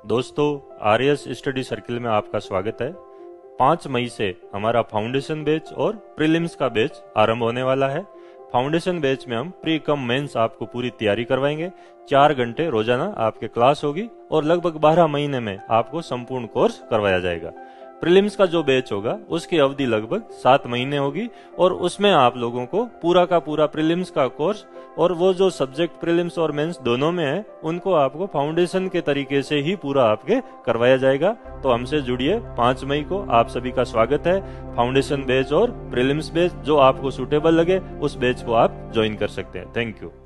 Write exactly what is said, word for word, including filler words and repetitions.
दोस्तों, आर्यस study circle में आपका स्वागत है। पाँच मई से हमारा फाउंडेशन बैच और प्रीलिम्स का बैच आरंभ होने वाला है। फाउंडेशन बैच में हम प्री कम मेंस आपको पूरी तैयारी करवाएंगे। चार घंटे रोजाना आपके क्लास होगी और लगभग बारह महीने में आपको संपूर्ण कोर्स करवाया जाएगा। प्रीलिम्स का जो बैच होगा उसकी अवधि लगभग सात महीने होगी और उसमें आप लोगों को पूरा का पूरा प्रीलिम्स का कोर्स और वो जो सब्जेक्ट प्रीलिम्स और मेंस दोनों में है उनको आपको फाउंडेशन के तरीके से ही पूरा आपके करवाया जाएगा। तो हमसे जुड़िए। पाँच मई को आप सभी का स्वागत है। फाउंडेशन बैच और प्रीलिम्स बैच जो आपको सूटेबल लगे उस बैच को आप ज्वाइन कर सकते हैं। Thank you.